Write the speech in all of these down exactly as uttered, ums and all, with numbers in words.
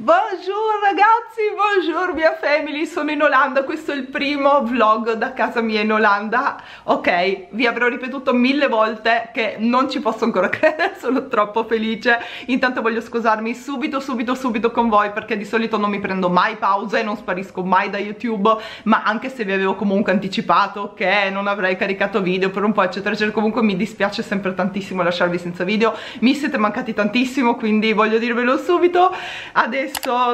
Bonjour ragazzi, bonjour mia family, sono in Olanda, questo è il primo vlog da casa mia in Olanda. Ok, vi avrò ripetuto mille volte che non ci posso ancora credere, sono troppo felice. Intanto voglio scusarmi subito subito subito con voi, perché di solito non mi prendo mai pause, non sparisco mai da YouTube, ma anche se vi avevo comunque anticipato che non avrei caricato video per un po' eccetera eccetera, comunque mi dispiace sempre tantissimo lasciarvi senza video, mi siete mancati tantissimo, quindi voglio dirvelo subito. Adesso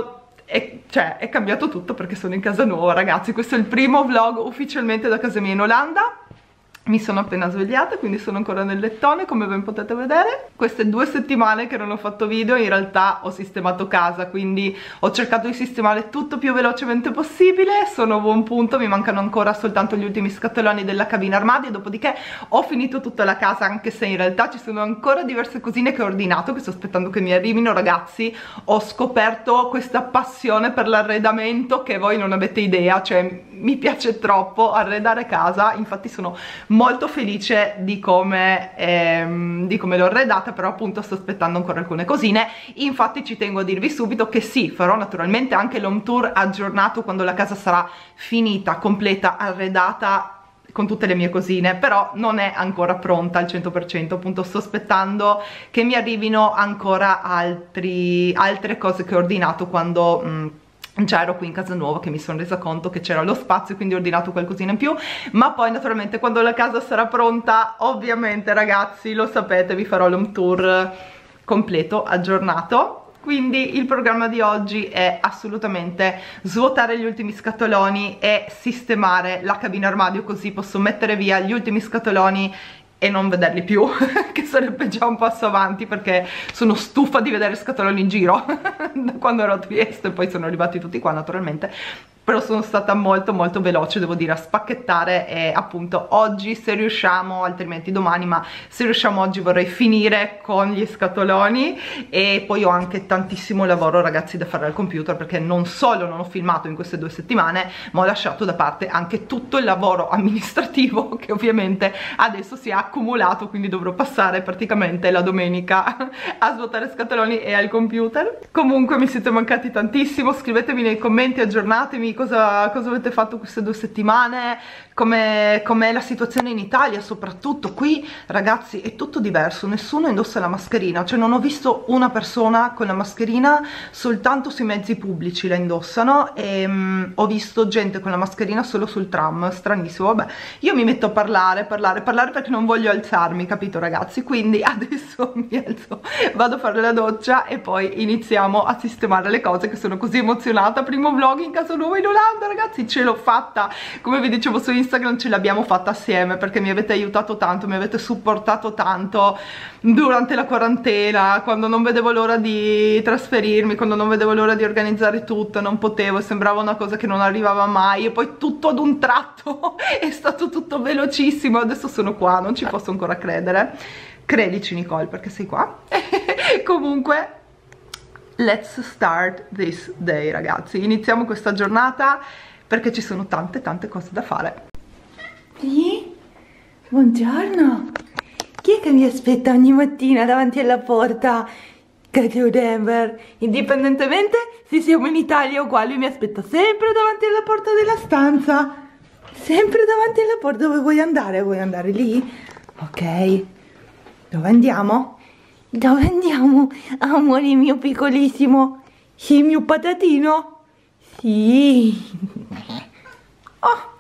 È, cioè, è cambiato tutto perché sono in casa nuova, ragazzi. Questo è il primo vlog ufficialmente da casa mia in Olanda. Mi sono appena svegliata, quindi sono ancora nel lettone, come ben potete vedere. Queste due settimane che non ho fatto video, in realtà ho sistemato casa, quindi ho cercato di sistemare tutto più velocemente possibile. Sono a buon punto, mi mancano ancora soltanto gli ultimi scatoloni della cabina armadio, dopodiché ho finito tutta la casa, anche se in realtà ci sono ancora diverse cosine che ho ordinato, che sto aspettando che mi arrivino. Ragazzi, ho scoperto questa passione per l'arredamento che voi non avete idea, cioè mi piace troppo arredare casa, infatti sono molto felice di come, ehm, di come l'ho arredata, però appunto sto aspettando ancora alcune cosine. Infatti ci tengo a dirvi subito che sì, farò naturalmente anche l'home tour aggiornato quando la casa sarà finita, completa, arredata con tutte le mie cosine, però non è ancora pronta al cento per cento, appunto sto aspettando che mi arrivino ancora altri, altre cose che ho ordinato quando... Mh, già ero qui in casa nuova, che mi sono resa conto che c'era lo spazio, quindi ho ordinato qualcosina in più. Ma poi naturalmente quando la casa sarà pronta, ovviamente ragazzi, lo sapete, vi farò l'home tour completo, aggiornato. Quindi il programma di oggi è assolutamente svuotare gli ultimi scatoloni e sistemare la cabina armadio, così posso mettere via gli ultimi scatoloni e non vederli più, che sarebbe già un passo avanti, perché sono stufa di vedere scatoloni in giro da quando ero a Trieste, e poi sono arrivati tutti qua naturalmente. Però sono stata molto molto veloce, devo dire, a spacchettare, e appunto oggi, se riusciamo, altrimenti domani, ma se riusciamo oggi vorrei finire con gli scatoloni. E poi ho anche tantissimo lavoro, ragazzi, da fare al computer, perché non solo non ho filmato in queste due settimane, ma ho lasciato da parte anche tutto il lavoro amministrativo che ovviamente adesso si è accumulato, quindi dovrò passare praticamente la domenica a svuotare scatoloni e al computer. Comunque mi siete mancati tantissimo, scrivetemi nei commenti, aggiornatemi cosa, cosa avete fatto queste due settimane, com'è com la situazione in Italia. Soprattutto qui, ragazzi, è tutto diverso, nessuno indossa la mascherina, cioè non ho visto una persona con la mascherina, soltanto sui mezzi pubblici la indossano, e um, ho visto gente con la mascherina solo sul tram, stranissimo. Vabbè, io mi metto a parlare, parlare, parlare perché non voglio alzarmi, capito ragazzi? Quindi adesso mi alzo, vado a fare la doccia e poi iniziamo a sistemare le cose, che sono così emozionata. Primo vlog in casa nuova in Olanda, ragazzi, ce l'ho fatta, come vi dicevo su Instagram, ce l'abbiamo fatta assieme, perché mi avete aiutato tanto, mi avete supportato tanto durante la quarantena, quando non vedevo l'ora di trasferirmi, quando non vedevo l'ora di organizzare tutto, non potevo, sembrava una cosa che non arrivava mai, e poi tutto ad un tratto è stato tutto velocissimo. Adesso sono qua, non ci posso ancora credere. Credici Nicole, perché sei qua. Comunque let's start this day, ragazzi, iniziamo questa giornata perché ci sono tante tante cose da fare. Sì? Buongiorno. Chi è che mi aspetta ogni mattina davanti alla porta? Cato Denver. Indipendentemente se siamo in Italia o qua, lui mi aspetta sempre davanti alla porta della stanza, sempre davanti alla porta. Dove vuoi andare? Vuoi andare lì? Ok. Dove andiamo? Dove andiamo? Amore mio piccolissimo. Sei mio patatino? Sì. Oh.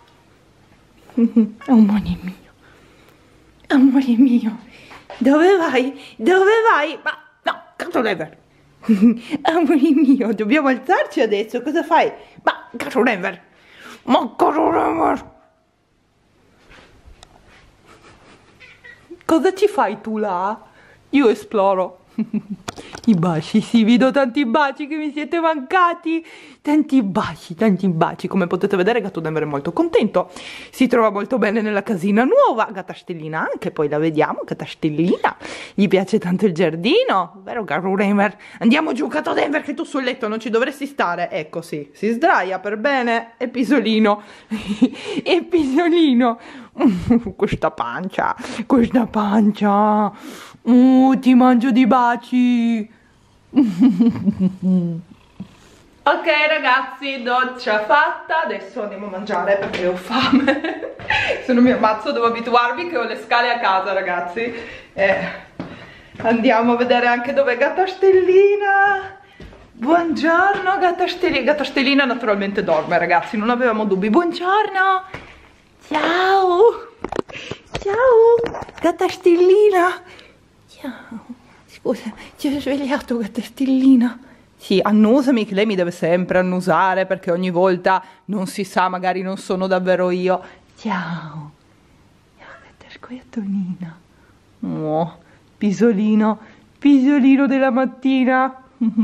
Amore mio. Amore mio. Dove vai? Dove vai? Ma no, Cato Denver. Amore mio, dobbiamo alzarci adesso. Cosa fai? Ma Cato Denver. Ma Cato Denver. Cosa ci fai tu là? Io esploro. I baci, sì, vi do tanti baci, che mi siete mancati. Tanti baci, tanti baci. Come potete vedere, Cato Denver è molto contento. Si trova molto bene nella casina nuova. Gatastellina anche, poi la vediamo, Gatastellina. Gli piace tanto il giardino, vero Cato Denver? Andiamo giù, Cato Denver, che tu sul letto non ci dovresti stare. Ecco, sì, si sdraia per bene. E pisolino. E pisolino. Questa pancia, questa pancia. Uh, ti mangio di baci. Ok ragazzi, doccia fatta, adesso andiamo a mangiare perché ho fame. Se non mi ammazzo devo abituarmi che ho le scale a casa ragazzi. eh, Andiamo a vedere anche dov'è Gatta Stellina. Buongiorno Gatta Stellina. Gatta Stellina naturalmente dorme ragazzi, non avevamo dubbi. Buongiorno. Ciao. Ciao Gatta Stellina. Ciao. Scusa, ti ho svegliato Gatta Stellina. Sì, annusami, che lei mi deve sempre annusare perché ogni volta non si sa, magari non sono davvero io. Ciao. Ciao Gatta Scoiattolina. Oh, pisolino, pisolino della mattina.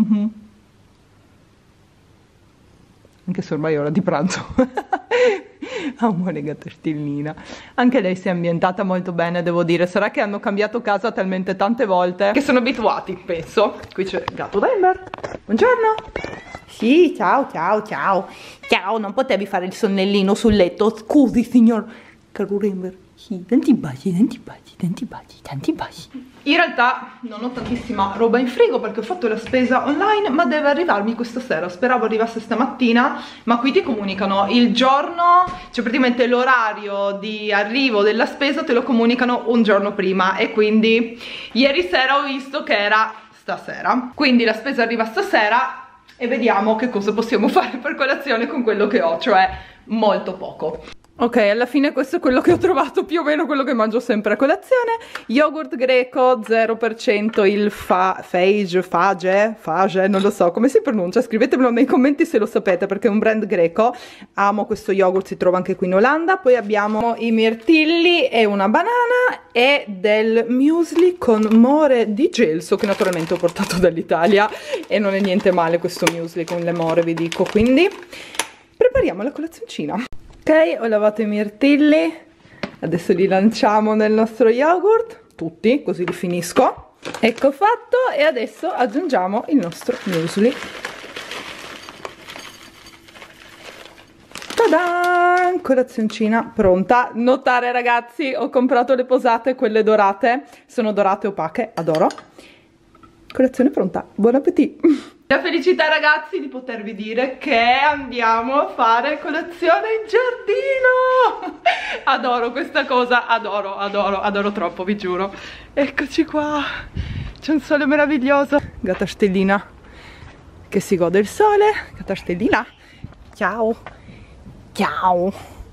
Anche se ormai è ora di pranzo. Amore Gatta Stellina. Anche lei si è ambientata molto bene, devo dire. Sarà che hanno cambiato casa talmente tante volte che sono abituati, penso. Qui c'è Gatto Denver. Buongiorno. Sì, ciao, ciao, ciao. Ciao, non potevi fare il sonnellino sul letto? Scusi, signor Caro Denver. Sì, tanti baci, tanti baci, tanti baci, tanti baci. In realtà non ho tantissima roba in frigo perché ho fatto la spesa online, ma deve arrivarmi questa sera. Speravo arrivasse stamattina, ma qui ti comunicano il giorno, cioè praticamente l'orario di arrivo della spesa te lo comunicano un giorno prima, e quindi ieri sera ho visto che era stasera. Quindi la spesa arriva stasera e vediamo che cosa possiamo fare per colazione con quello che ho, cioè molto poco. Ok, alla fine questo è quello che ho trovato, più o meno quello che mangio sempre a colazione. Yogurt greco zero per cento, il fa, Fage, Fage, Fage, non lo so come si pronuncia, scrivetemelo nei commenti se lo sapete perché è un brand greco. Amo questo yogurt, si trova anche qui in Olanda. Poi abbiamo i mirtilli e una banana e del muesli con more di gelso che naturalmente ho portato dall'Italia, e non è niente male questo muesli con le more, vi dico. Quindi prepariamo la colazioncina. Ok, ho lavato i mirtilli, adesso li lanciamo nel nostro yogurt, tutti, così li finisco. Ecco fatto, e adesso aggiungiamo il nostro muesli. Ta-da! Colazioncina pronta. Notare ragazzi, ho comprato le posate, quelle dorate, sono dorate opache, adoro. Colazione pronta, buon appetito! La felicità ragazzi di potervi dire che andiamo a fare colazione in giardino. Adoro questa cosa, adoro, adoro, adoro troppo, vi giuro. Eccoci qua, c'è un sole meraviglioso. Gatta Stellina che si gode il sole. Gatta Stellina, ciao, ciao.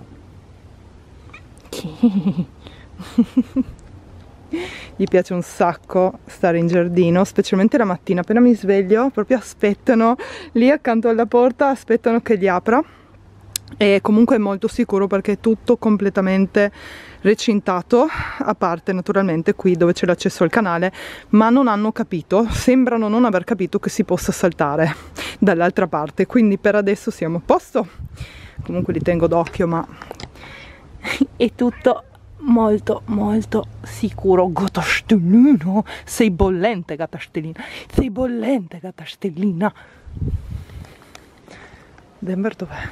Gli piace un sacco stare in giardino, specialmente la mattina appena mi sveglio, proprio aspettano lì accanto alla porta, aspettano che gli apra. E comunque è molto sicuro perché è tutto completamente recintato, a parte naturalmente qui dove c'è l'accesso al canale, ma non hanno capito, sembrano non aver capito che si possa saltare dall'altra parte, quindi per adesso siamo a posto. Comunque li tengo d'occhio, ma è tutto molto molto sicuro. Gatta Stellina, sei bollente Gatta Stellina, sei bollente Gatta Stellina. Denver dov'è?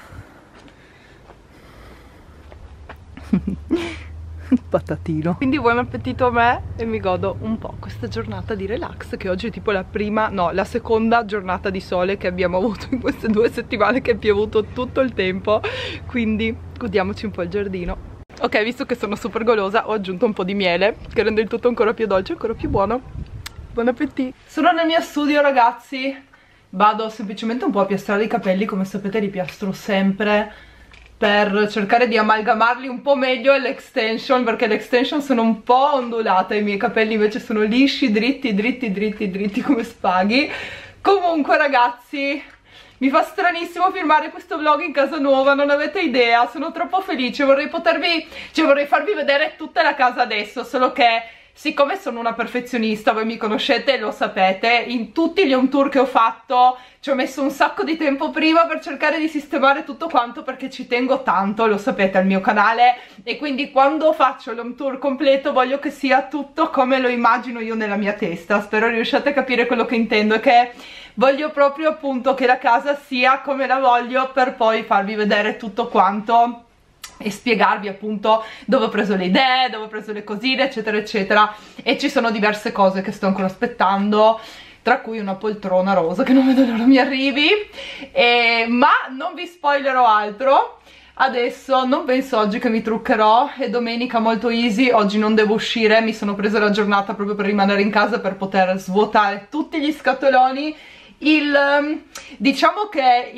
Patatino. Quindi buon appetito a me e mi godo un po' questa giornata di relax, che oggi è tipo la prima, no, la seconda giornata di sole che abbiamo avuto in queste due settimane, che è piovuto tutto il tempo, quindi godiamoci un po' il giardino. Ok, visto che sono super golosa, ho aggiunto un po' di miele che rende il tutto ancora più dolce, ancora più buono. Buon appetito! Sono nel mio studio ragazzi, vado semplicemente un po' a piastrare i capelli, come sapete li piastro sempre per cercare di amalgamarli un po' meglio all'extension, perché le extension sono un po' ondulate, i miei capelli invece sono lisci, dritti, dritti, dritti, dritti come spaghi. Comunque ragazzi, mi fa stranissimo filmare questo vlog in casa nuova, non avete idea, sono troppo felice, vorrei potervi, cioè vorrei farvi vedere tutta la casa adesso, solo che siccome sono una perfezionista, voi mi conoscete e lo sapete, in tutti gli home tour che ho fatto ci ho messo un sacco di tempo prima per cercare di sistemare tutto quanto, perché ci tengo tanto, lo sapete, al mio canale, e quindi quando faccio l'home tour completo voglio che sia tutto come lo immagino io nella mia testa. Spero riusciate a capire quello che intendo, e che voglio proprio appunto che la casa sia come la voglio, per poi farvi vedere tutto quanto e spiegarvi appunto dove ho preso le idee, dove ho preso le cosine, eccetera eccetera. E ci sono diverse cose che sto ancora aspettando, tra cui una poltrona rosa che non vedo l'ora mi arrivi, e, ma non vi spoilerò altro. Adesso non penso oggi che mi truccherò, è domenica molto easy, oggi non devo uscire, mi sono presa la giornata proprio per rimanere in casa per poter svuotare tutti gli scatoloni. Il, diciamo che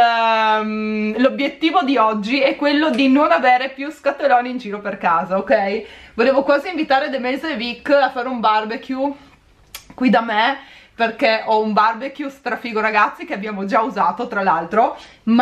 il, l'obiettivo di oggi è quello di non avere più scatoloni in giro per casa, ok? Volevo quasi invitare Demese e Vic a fare un barbecue qui da me, perché ho un barbecue strafigo ragazzi che abbiamo già usato tra l'altro,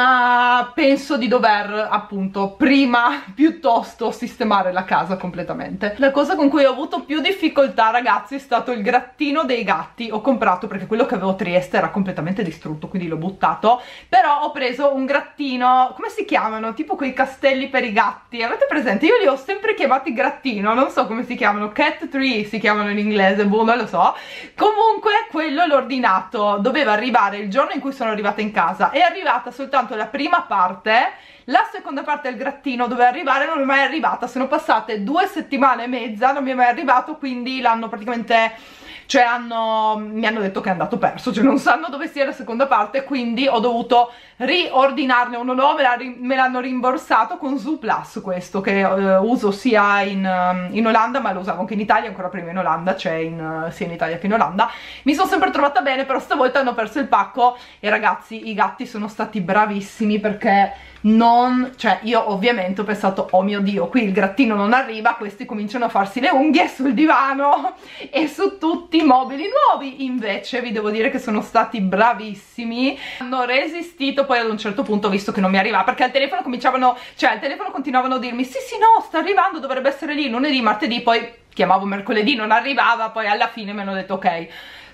ma penso di dover appunto prima piuttosto sistemare la casa completamente. La cosa con cui ho avuto più difficoltà ragazzi è stato il grattino dei gatti. Ho comprato, perché quello che avevo a Trieste era completamente distrutto, quindi l'ho buttato, però ho preso un grattino, come si chiamano? Tipo quei castelli per i gatti, avete presente? Io li ho sempre chiamati grattino, non so come si chiamano, cat tree si chiamano in inglese, boh, non lo so. Comunque quello l'ho ordinato, doveva arrivare il giorno in cui sono arrivata in casa, è arrivata soltanto la prima parte, la seconda parte del grattino doveva arrivare, non è mai arrivata, sono passate due settimane e mezza, non mi è mai arrivato, quindi l'hanno praticamente, cioè hanno, mi hanno detto che è andato perso, cioè non sanno dove sia la seconda parte, quindi ho dovuto riordinarne uno nuovo, me l'hanno rimborsato con Zooplus, questo che uh, uso sia in, uh, in Olanda, ma lo usavo anche in Italia, ancora prima in Olanda, cioè in, uh, sia in Italia che in Olanda. Mi sono sempre trovata bene, però stavolta hanno perso il pacco e ragazzi i gatti sono stati bravissimi, perché non, cioè io ovviamente ho pensato oh mio dio, qui il grattino non arriva, questi cominciano a farsi le unghie sul divano e su tutti i mobili nuovi. Invece vi devo dire che sono stati bravissimi, hanno resistito. Poi ad un certo punto ho visto che non mi arrivava, perché al telefono cominciavano, cioè al telefono continuavano a dirmi sì sì no sta arrivando, dovrebbe essere lì lunedì, martedì, poi chiamavo mercoledì, non arrivava, poi alla fine mi hanno detto ok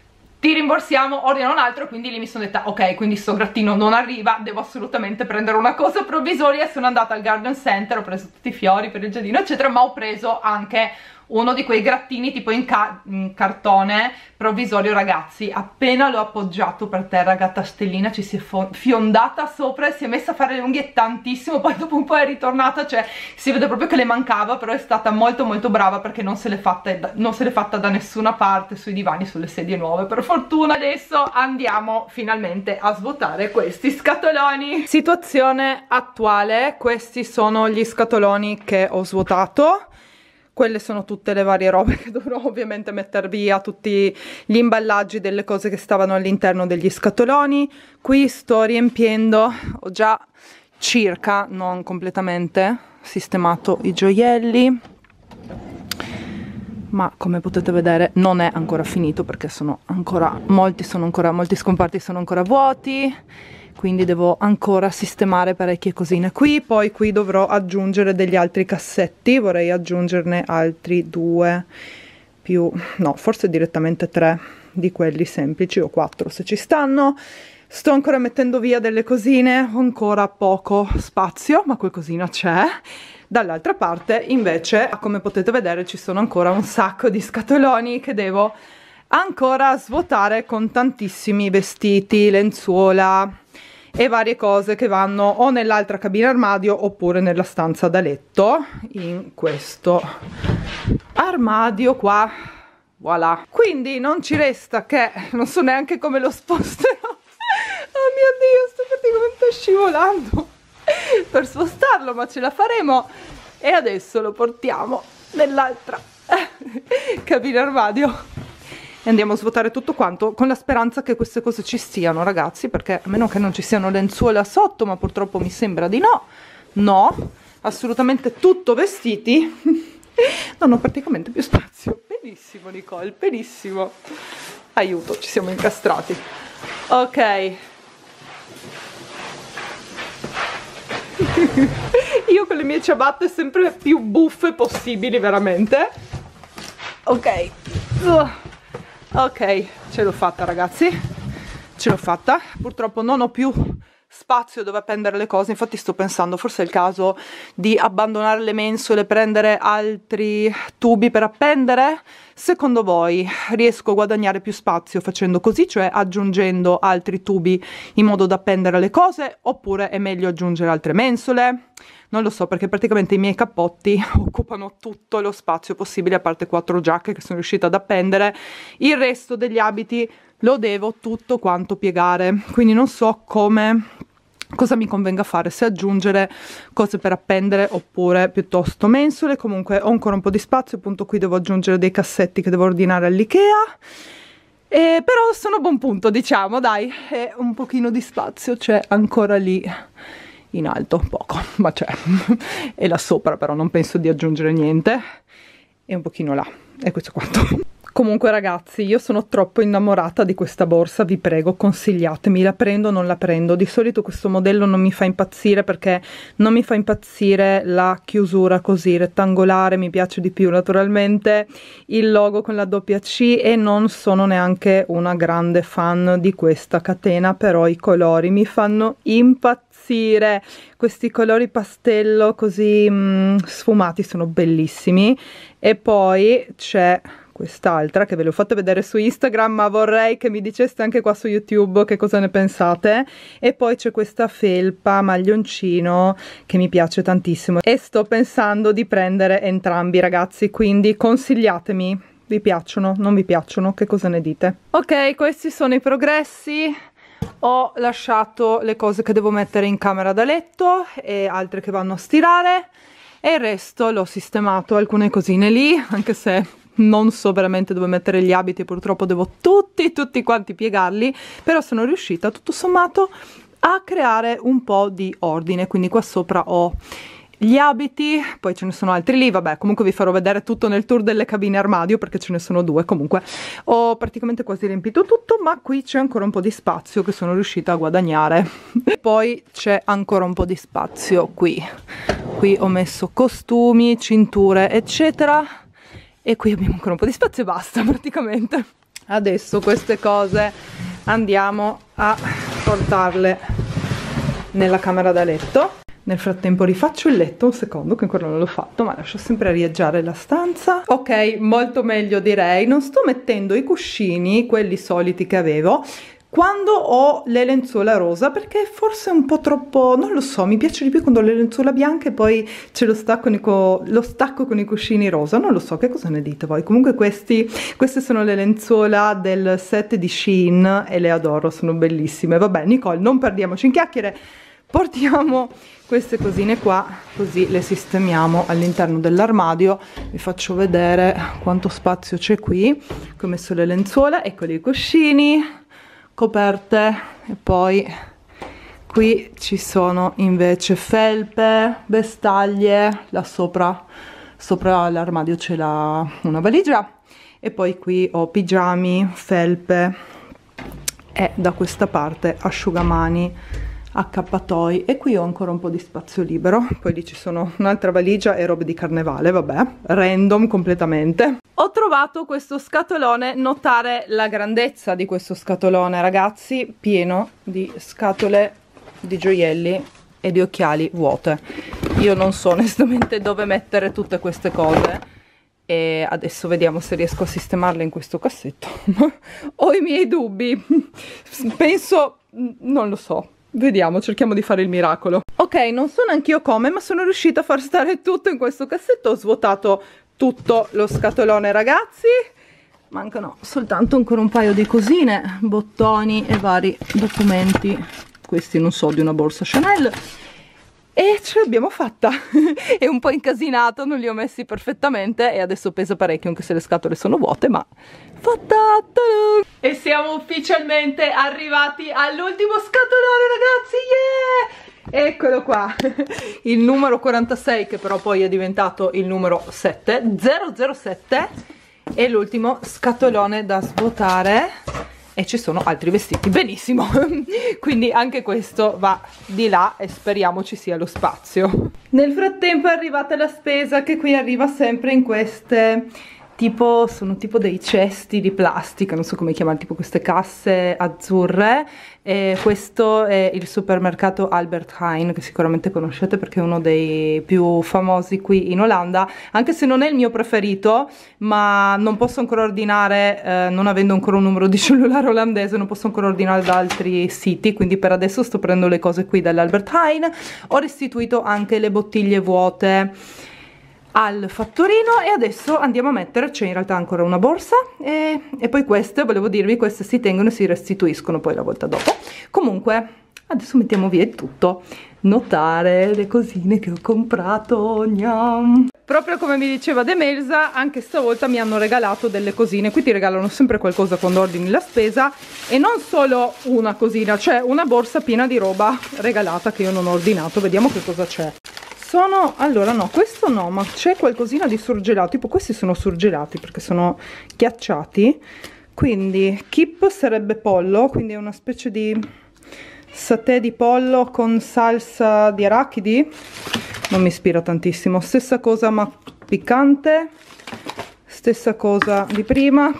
ti rimborsiamo, ordina un altro, quindi lì mi sono detta ok, quindi sto grattino non arriva, devo assolutamente prendere una cosa provvisoria. Sono andata al garden center, ho preso tutti i fiori per il giardino eccetera, ma ho preso anche uno di quei grattini tipo in, ca in cartone provvisorio ragazzi. Appena l'ho appoggiato per terra gatta Stellina ci si è fiondata sopra e si è messa a fare le unghie tantissimo, poi dopo un po' è ritornata, cioè si vede proprio che le mancava, però è stata molto molto brava perché non se l'è fatta, non se l'è fatta da nessuna parte, sui divani, sulle sedie nuove per fortuna. Adesso andiamo finalmente a svuotare questi scatoloni. Situazione attuale, questi sono gli scatoloni che ho svuotato. Quelle sono tutte le varie robe che dovrò ovviamente mettere via, tutti gli imballaggi delle cose che stavano all'interno degli scatoloni. Qui sto riempiendo, ho già circa, non completamente, sistemato i gioielli, ma come potete vedere non è ancora finito perché sono ancora, molti, sono ancora, molti scomparti sono ancora vuoti. Quindi devo ancora sistemare parecchie cosine qui, poi qui dovrò aggiungere degli altri cassetti, vorrei aggiungerne altri due, più, no, forse direttamente tre di quelli semplici o quattro se ci stanno. Sto ancora mettendo via delle cosine, ho ancora poco spazio, ma qualcosina c'è. Dall'altra parte invece, come potete vedere, ci sono ancora un sacco di scatoloni che devo ancora svuotare con tantissimi vestiti, lenzuola e varie cose che vanno o nell'altra cabina armadio oppure nella stanza da letto, in questo armadio qua, voilà. Quindi non ci resta che, non so neanche come lo sposterò, oh mio dio, sto praticamente scivolando per spostarlo, ma ce la faremo. E adesso lo portiamo nell'altra cabina armadio e andiamo a svuotare tutto quanto, con la speranza che queste cose ci stiano ragazzi, perché a meno che non ci siano lenzuola sotto, ma purtroppo mi sembra di no. No, assolutamente tutto vestiti. Non ho praticamente più spazio. Benissimo Nicole, benissimo. Aiuto, ci siamo incastrati. Ok. Io con le mie ciabatte sempre più buffe possibili, veramente. Ok. Uh. Ok, ce l'ho fatta ragazzi, ce l'ho fatta. Purtroppo non ho più spazio dove appendere le cose, infatti sto pensando forse è il caso di abbandonare le mensole, prendere altri tubi per appendere. secondo voi riesco a guadagnare più spazio facendo così, cioè aggiungendo altri tubi in modo da appendere le cose, oppure è meglio aggiungere altre mensole? Non lo so, perché praticamente i miei cappotti occupano tutto lo spazio possibile, a parte quattro giacche che sono riuscita ad appendere. Il resto degli abiti lo devo tutto quanto piegare, quindi non so come, cosa mi convenga fare, se aggiungere cose per appendere oppure piuttosto mensole. Comunque ho ancora un po' di spazio, appunto qui devo aggiungere dei cassetti che devo ordinare all'Ikea. Eh, però sono a buon punto, diciamo, dai, e un pochino di spazio c'è ancora lì in alto, poco, ma c'è, e là sopra però non penso di aggiungere niente, e un pochino là, e questo è quanto. Comunque ragazzi, io sono troppo innamorata di questa borsa, vi prego consigliatemi, la prendo o non la prendo? Di solito questo modello non mi fa impazzire perché non mi fa impazzire la chiusura così rettangolare, mi piace di più naturalmente il logo con la doppia C, e non sono neanche una grande fan di questa catena, però i colori mi fanno impazzire, questi colori pastello così mh, sfumati sono bellissimi. E poi c'è quest'altra che ve l'ho fatta vedere su Instagram, ma vorrei che mi diceste anche qua su YouTube che cosa ne pensate. E poi c'è questa felpa maglioncino che mi piace tantissimo e sto pensando di prendere entrambi ragazzi, quindi consigliatemi, vi piacciono, non vi piacciono, che cosa ne dite? Ok, questi sono i progressi. Ho lasciato le cose che devo mettere in camera da letto e altre che vanno a stirare, e il resto l'ho sistemato, alcune cosine lì, anche se non so veramente dove mettere gli abiti, purtroppo devo tutti tutti quanti piegarli, però sono riuscita tutto sommato a creare un po' di ordine. Quindi qua sopra ho gli abiti, poi ce ne sono altri lì, vabbè, comunque vi farò vedere tutto nel tour delle cabine armadio perché ce ne sono due. Comunque ho praticamente quasi riempito tutto, ma qui c'è ancora un po' di spazio che sono riuscita a guadagnare. E poi c'è ancora un po' di spazio qui, qui ho messo costumi, cinture eccetera, e qui abbiamo ancora un po' di spazio e basta praticamente. Adesso queste cose andiamo a portarle nella camera da letto. Nel frattempo rifaccio il letto, un secondo che ancora non l'ho fatto, ma lascio sempre arieggiare la stanza. Ok, molto meglio direi. Non sto mettendo i cuscini, quelli soliti che avevo, quando ho le lenzuola rosa, perché forse è un po' troppo, non lo so, mi piace di più quando ho le lenzuola bianche e poi ce lo stacco, con, lo stacco con i cuscini rosa, non lo so, che cosa ne dite voi? Comunque questi, queste sono le lenzuola del set di Shein e le adoro, sono bellissime. Vabbè Nicole, non perdiamoci in chiacchiere, portiamo queste cosine qua, così le sistemiamo all'interno dell'armadio. Vi faccio vedere quanto spazio c'è qui. Ho messo le lenzuola, eccoli i cuscini, coperte, e poi qui ci sono invece felpe, vestaglie, là sopra, sopra l'armadio c'è la, una valigia, e poi qui ho pigiami, felpe, e da questa parte asciugamani, accappatoi, e qui ho ancora un po' di spazio libero. Poi lì ci sono un'altra valigia e robe di carnevale, vabbè, random completamente. Ho trovato questo scatolone, notare la grandezza di questo scatolone ragazzi, pieno di scatole di gioielli e di occhiali vuote. Io non so onestamente dove mettere tutte queste cose e adesso vediamo se riesco a sistemarle in questo cassetto. Ho i miei dubbi, penso, non lo so. Vediamo, cerchiamo di fare il miracolo. Ok, non so neanch'io come, ma sono riuscita a far stare tutto in questo cassetto. Ho svuotato tutto lo scatolone ragazzi. Mancano soltanto ancora un paio di cosine, bottoni e vari documenti. Questi non so, di una borsa Chanel. E ce l'abbiamo fatta. È un po' incasinato, non li ho messi perfettamente e adesso pesa parecchio anche se le scatole sono vuote, ma fatta! E siamo ufficialmente arrivati all'ultimo scatolone ragazzi, yeah! Eccolo qua, il numero quarantasei, che però poi è diventato il numero sette, zero zero sette, è l'ultimo scatolone da svuotare. E ci sono altri vestiti, benissimo. Quindi anche questo va di là e speriamo ci sia lo spazio. Nel frattempo è arrivata la spesa, che qui arriva sempre in queste tipo, sono tipo dei cesti di plastica, non so come chiamare, tipo queste casse azzurre. E questo è il supermercato Albert Heijn, che sicuramente conoscete perché è uno dei più famosi qui in Olanda, anche se non è il mio preferito, ma non posso ancora ordinare, eh, non avendo ancora un numero di cellulare olandese, non posso ancora ordinare da altri siti, quindi per adesso sto prendendo le cose qui dall'Albert Heijn. Ho restituito anche le bottiglie vuote al fattorino e adesso andiamo a mettere, c'è in realtà ancora una borsa e, e poi queste, volevo dirvi, queste si tengono e si restituiscono poi la volta dopo. Comunque adesso mettiamo via il tutto. Notare le cosine che ho comprato, gnam. Proprio come mi diceva Demelza, anche stavolta mi hanno regalato delle cosine. Qui ti regalano sempre qualcosa quando ordini la spesa, e non solo una cosina, c'è una borsa piena di roba regalata che io non ho ordinato. Vediamo che cosa c'è. Sono, allora no, questo no, ma c'è qualcosina di surgelato, tipo questi sono surgelati perché sono ghiacciati, quindi Kip sarebbe pollo, quindi è una specie di satè di pollo con salsa di arachidi, non mi ispira tantissimo. Stessa cosa ma piccante, stessa cosa di prima,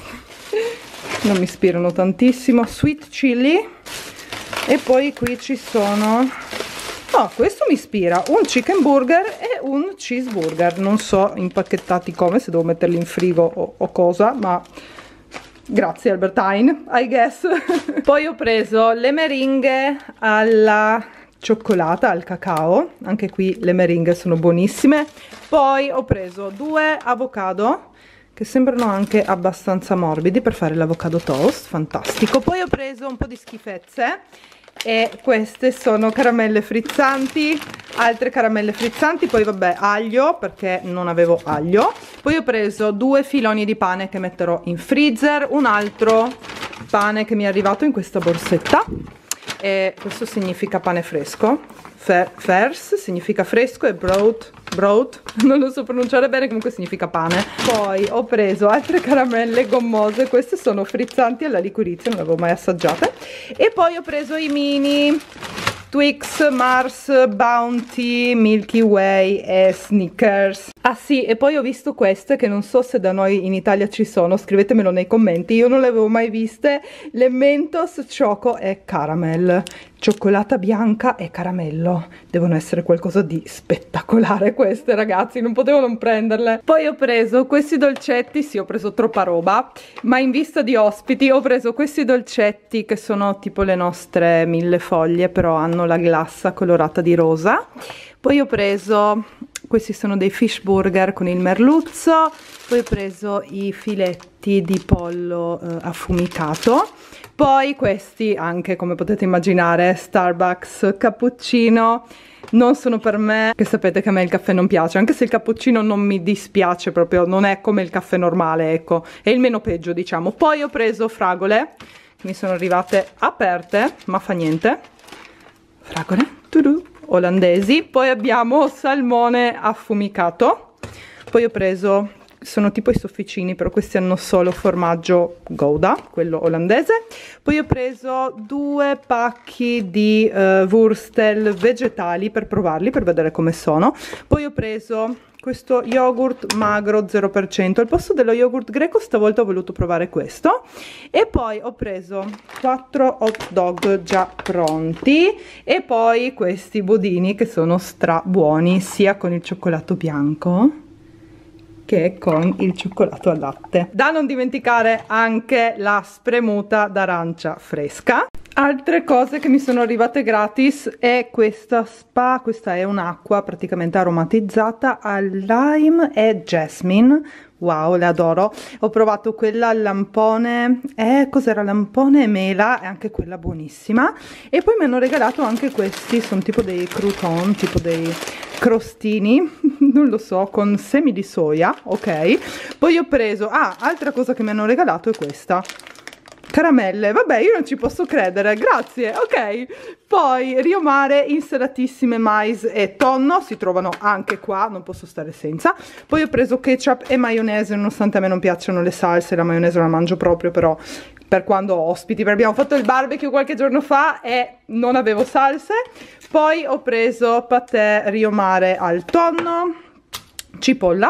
non mi ispirano tantissimo. Sweet chili, e poi qui ci sono... Oh, questo mi ispira, un chicken burger e un cheeseburger, non so impacchettati come, se devo metterli in frigo o, o cosa, ma grazie Albert Heijn, I guess. Poi ho preso le meringhe alla cioccolata, al cacao, anche qui le meringhe sono buonissime. Poi ho preso due avocado, che sembrano anche abbastanza morbidi per fare l'avocado toast, fantastico. Poi ho preso un po' di schifezze, e queste sono caramelle frizzanti, altre caramelle frizzanti, poi vabbè aglio perché non avevo aglio. Poi ho preso due filoni di pane che metterò in freezer, un altro pane che mi è arrivato in questa borsetta, e questo significa pane fresco, Vers significa fresco, e broad, broad non lo so pronunciare bene, comunque significa pane. Poi ho preso altre caramelle gommose, queste sono frizzanti alla liquirizia, non le avevo mai assaggiate. E poi ho preso i mini Twix, Mars, Bounty, Milky Way e Snickers. Ah sì, e poi ho visto queste che non so se da noi in Italia ci sono, scrivetemelo nei commenti, io non le avevo mai viste, le Mentos Choco e Caramel, cioccolata bianca e caramello. Devono essere qualcosa di spettacolare queste, ragazzi, non potevo non prenderle. Poi ho preso questi dolcetti, sì ho preso troppa roba, ma in vista di ospiti ho preso questi dolcetti che sono tipo le nostre mille foglie, però hanno la glassa colorata di rosa. Poi ho preso, questi sono dei fish burger con il merluzzo. Poi ho preso i filetti di pollo eh, affumicato. Poi questi anche, come potete immaginare, Starbucks cappuccino. Non sono per me, che sapete che a me il caffè non piace, anche se il cappuccino non mi dispiace proprio, non è come il caffè normale, ecco, è il meno peggio, diciamo. Poi ho preso fragole, mi sono arrivate aperte, ma fa niente. Fragole, tudu, olandesi. Poi abbiamo salmone affumicato. Poi ho preso, sono tipo i sofficini, però questi hanno solo formaggio Gouda, quello olandese. Poi ho preso due pacchi di uh, Wurstel vegetali per provarli, per vedere come sono. Poi ho preso questo yogurt magro zero per cento, al posto dello yogurt greco stavolta ho voluto provare questo. E poi ho preso quattro hot dog già pronti, e poi questi budini che sono stra buoni, sia con il cioccolato bianco che con il cioccolato al latte. Da non dimenticare anche la spremuta d'arancia fresca. Altre cose che mi sono arrivate gratis è questa spa, questa è un'acqua praticamente aromatizzata al lime e jasmine. Wow, le adoro. Ho provato quella al lampone, eh, cos'era, lampone e mela, e anche quella buonissima. E poi mi hanno regalato anche questi, sono tipo dei crouton, tipo dei crostini, non lo so, con semi di soia, ok. Poi ho preso, ah, altra cosa che mi hanno regalato è questa. Caramelle, vabbè, io non ci posso credere, grazie, ok. Poi Rio Mare, insalatissime mais e tonno, si trovano anche qua, non posso stare senza. Poi ho preso ketchup e maionese, nonostante a me non piacciono le salse, la maionese la mangio proprio, però per quando ho ospiti, perché abbiamo fatto il barbecue qualche giorno fa e non avevo salse. Poi ho preso patè Rio Mare al tonno, cipolla.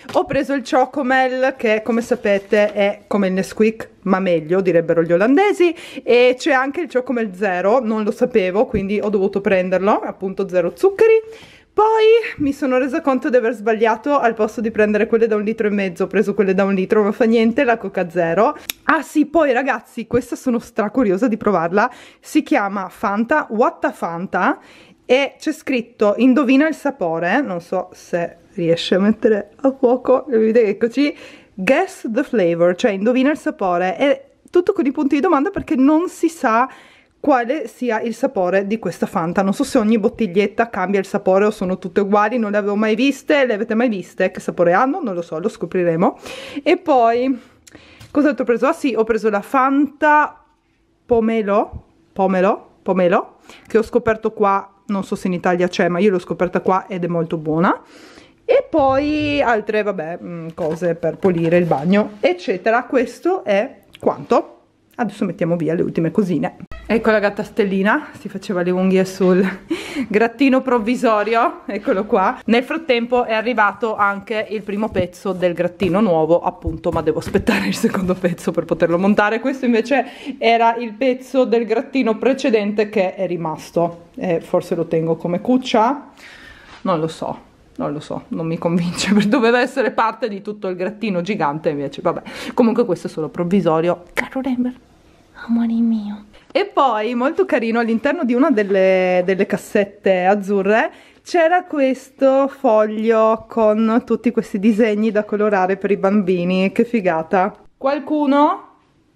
Ho preso il Chocomel, che come sapete è come il Nesquik ma meglio, direbbero gli olandesi, e c'è anche il Chocomel zero, non lo sapevo, quindi ho dovuto prenderlo, appunto zero zuccheri. Poi mi sono resa conto di aver sbagliato, al posto di prendere quelle da un litro e mezzo ho preso quelle da un litro, ma fa niente, la Coca Zero. Ah sì, poi ragazzi, questa sono stracuriosa di provarla, si chiama Fanta What the Fanta e c'è scritto indovina il sapore, non so se riesce a mettere a fuoco, eccoci, guess the flavor, cioè indovina il sapore, è tutto con i punti di domanda perché non si sa quale sia il sapore di questa Fanta. Non so se ogni bottiglietta cambia il sapore o sono tutte uguali, non le avevo mai viste. Le avete mai viste? Che sapore hanno? Non lo so, lo scopriremo. E poi cosa ho preso? Ah sì, ho preso la Fanta Pomelo Pomelo Pomelo che ho scoperto qua, non so se in Italia c'è, ma io l'ho scoperta qua ed è molto buona. E poi altre, vabbè, cose per pulire il bagno, eccetera. Questo è quanto. Adesso mettiamo via le ultime cosine. Ecco la gatta Stellina, si faceva le unghie sul grattino provvisorio, eccolo qua. Nel frattempo è arrivato anche il primo pezzo del grattino nuovo, appunto, ma devo aspettare il secondo pezzo per poterlo montare. Questo invece era il pezzo del grattino precedente che è rimasto, e forse lo tengo come cuccia, non lo so. Non lo so, non mi convince, doveva essere parte di tutto il grattino gigante, invece vabbè. Comunque questo è solo provvisorio. Caro Rember, amore mio. E poi, molto carino, all'interno di una delle, delle cassette azzurre c'era questo foglio con tutti questi disegni da colorare per i bambini. Che figata. Qualcuno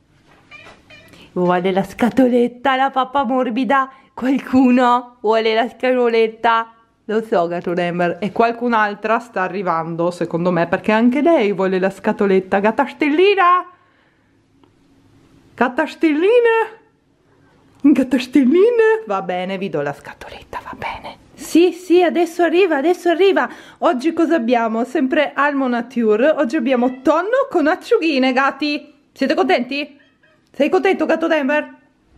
vuole la scatoletta, la pappa morbida? Qualcuno vuole la scatoletta? Lo so, gatto Rember, e qualcun'altra sta arrivando, secondo me, perché anche lei vuole la scatoletta. Gatta Stellina? Gatta Stellina? Gatta Stellina? Va bene, vi do la scatoletta, va bene. Sì, sì, adesso arriva, adesso arriva. Oggi cosa abbiamo? Sempre Almo Nature. Oggi abbiamo tonno con acciughine, gatti. Siete contenti? Sei contento, gatto Rember?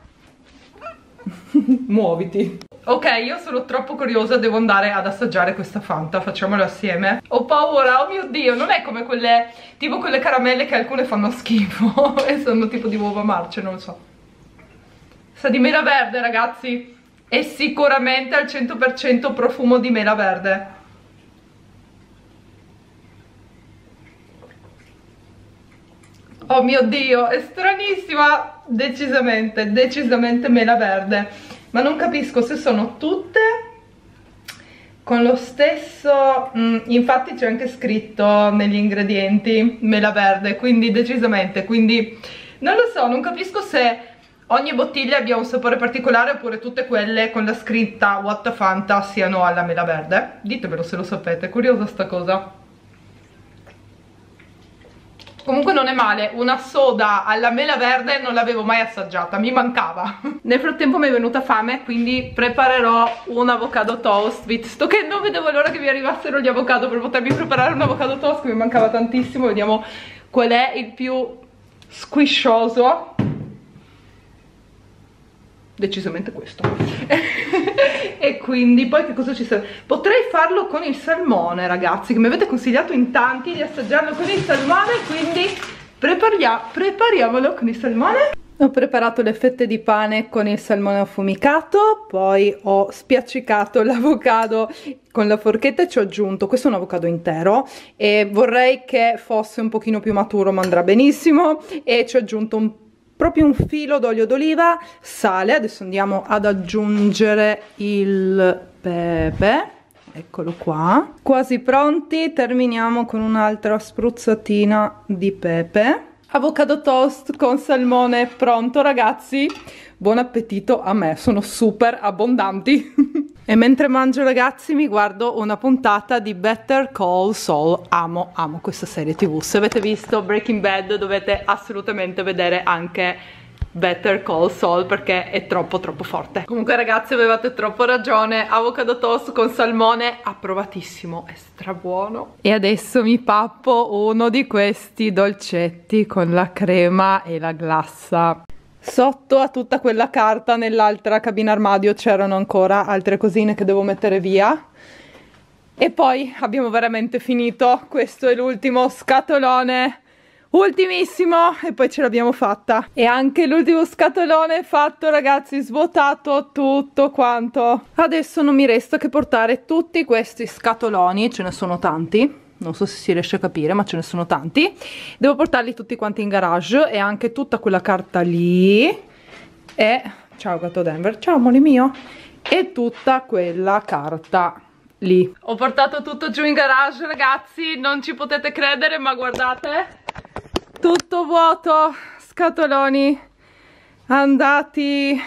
Muoviti. Ok, io sono troppo curiosa, devo andare ad assaggiare questa Fanta, facciamolo assieme. Ho paura, oh mio Dio, non è come quelle, tipo quelle caramelle che alcune fanno schifo e sono tipo di uova marce, non lo so. Sa di mela verde, ragazzi, è sicuramente al cento per cento profumo di mela verde. Oh mio Dio, è stranissima, decisamente, decisamente mela verde. Ma non capisco se sono tutte con lo stesso, mh, infatti c'è anche scritto negli ingredienti mela verde, quindi decisamente, quindi non lo so, non capisco se ogni bottiglia abbia un sapore particolare oppure tutte quelle con la scritta What the Fanta siano alla mela verde. Ditemelo se lo sapete, curiosa sta cosa. Comunque non è male, una soda alla mela verde non l'avevo mai assaggiata, mi mancava. Nel frattempo mi è venuta fame, quindi preparerò un avocado toast, visto che non vedevo l'ora che mi arrivassero gli avocado per potermi preparare un avocado toast, che mi mancava tantissimo. Vediamo qual è il più squiscioso. Decisamente questo. E quindi poi che cosa ci serve? Potrei farlo con il salmone, ragazzi, che mi avete consigliato in tanti di assaggiarlo con il salmone, quindi prepariamo, prepariamolo con il salmone. Ho preparato le fette di pane con il salmone affumicato, poi ho spiaccicato l'avocado con la forchetta e ci ho aggiunto, questo è un avocado intero e vorrei che fosse un pochino più maturo, ma andrà benissimo, e ci ho aggiunto un proprio un filo d'olio d'oliva, sale. Adesso andiamo ad aggiungere il pepe, eccolo qua, quasi pronti. Terminiamo con un'altra spruzzatina di pepe. Avocado toast con salmone pronto, ragazzi, buon appetito a me, sono super abbondanti. E mentre mangio, ragazzi, mi guardo una puntata di Better Call Saul. Amo, amo questa serie tv. Se avete visto Breaking Bad dovete assolutamente vedere anche Better Call Saul, perché è troppo troppo forte. Comunque, ragazzi, avevate troppo ragione, avocado toast con salmone approvatissimo, è strabuono. E adesso mi pappo uno di questi dolcetti con la crema e la glassa. Sotto a tutta quella carta nell'altra cabina armadio c'erano ancora altre cosine che devo mettere via. E poi abbiamo veramente finito, questo è l'ultimo scatolone, ultimissimo, e poi ce l'abbiamo fatta. E anche l'ultimo scatolone è fatto, ragazzi, svuotato tutto quanto. Adesso non mi resta che portare tutti questi scatoloni, ce ne sono tanti, non so se si riesce a capire, ma ce ne sono tanti. Devo portarli tutti quanti in garage, e anche tutta quella carta lì, e ciao gatto Denver, ciao amore mio, e tutta quella carta lì. Ho portato tutto giù in garage, ragazzi, non ci potete credere, ma guardate, tutto vuoto, scatoloni andati.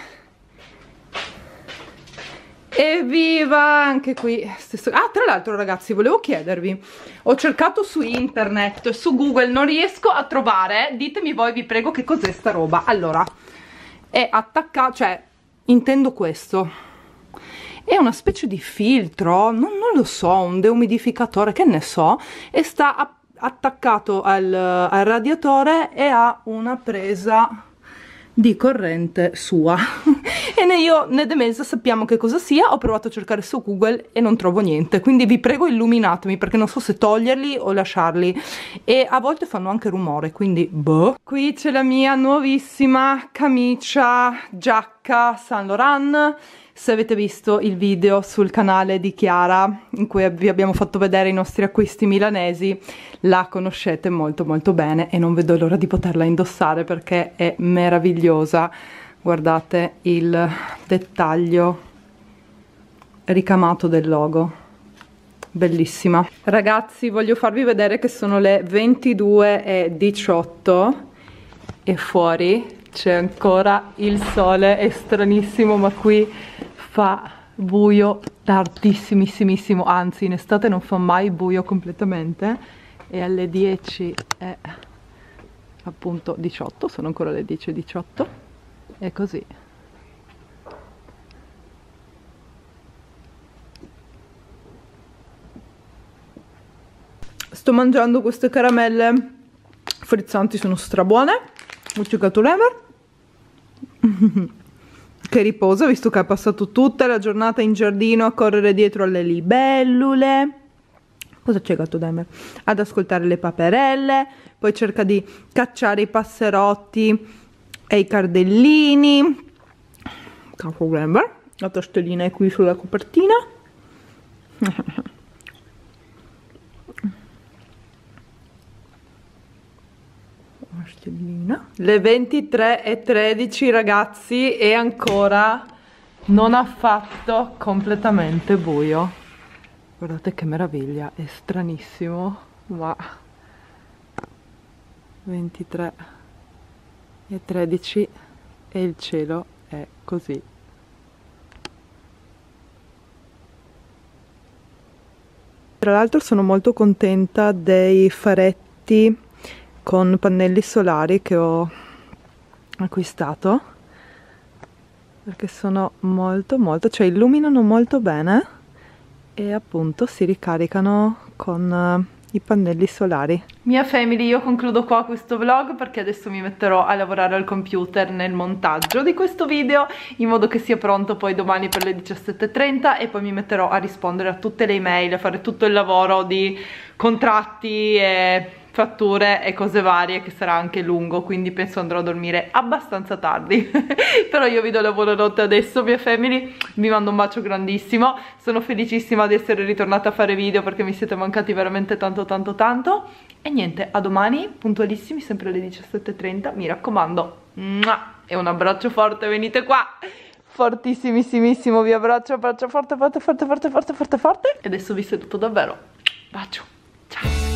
Evviva, anche qui stesso. Ah, tra l'altro, ragazzi, volevo chiedervi, ho cercato su internet, su Google, non riesco a trovare, ditemi voi, vi prego, che cos'è sta roba. Allora, è attaccato, cioè, intendo questo, è una specie di filtro, non, non lo so, un deumidificatore, che ne so, e sta attaccato al, al radiatore e ha una presa di corrente sua. E né io né Demesa sappiamo che cosa sia. Ho provato a cercare su Google e non trovo niente, quindi vi prego illuminatemi, perché non so se toglierli o lasciarli, e a volte fanno anche rumore, quindi boh. Qui c'è la mia nuovissima camicia giacca Saint Laurent. Se avete visto il video sul canale di Chiara in cui vi abbiamo fatto vedere i nostri acquisti milanesi, la conoscete molto molto bene, e non vedo l'ora di poterla indossare perché è meravigliosa. Guardate il dettaglio ricamato del logo, bellissima. Ragazzi, voglio farvi vedere che sono le ventidue e diciotto e fuori c'è ancora il sole, è stranissimo, ma qui fa buio tardissimissimo, anzi in estate non fa mai buio completamente, e alle dieci è appunto diciotto, sono ancora le dieci e diciotto, è così. Sto mangiando queste caramelle frizzanti, sono strabuone. Ho cercato l'Ever che riposa, visto che ha passato tutta la giornata in giardino a correre dietro alle libellule. Cosa c'è gatto Demer? Ad ascoltare le paperelle, poi cerca di cacciare i passerotti e i cardellini. Gatto Demer, la tostellina è qui sulla copertina. Le ventitré e tredici, ragazzi, e ancora non ha fatto completamente buio. Guardate che meraviglia, è stranissimo, ma ventitré e tredici e il cielo è così. Tra l'altro sono molto contenta dei faretti con pannelli solari che ho acquistato, perché sono molto molto, cioè illuminano molto bene e appunto si ricaricano con uh, i pannelli solari. Mia family, io concludo qua questo vlog perché adesso mi metterò a lavorare al computer nel montaggio di questo video, in modo che sia pronto poi domani per le diciassette e trenta, e poi mi metterò a rispondere a tutte le email, a fare tutto il lavoro di contratti e fatture e cose varie, che sarà anche lungo, quindi penso andrò a dormire abbastanza tardi. Però io vi do la buonanotte adesso, mia family, vi mando un bacio grandissimo, sono felicissima di essere ritornata a fare video perché mi siete mancati veramente tanto tanto tanto, e niente, a domani puntualissimi, sempre alle diciassette e trenta, mi raccomando, e un abbraccio forte, venite qua, fortissimissimissimo, vi abbraccio, abbraccio forte forte forte forte forte forte forte, e adesso vi saluto davvero, bacio, ciao.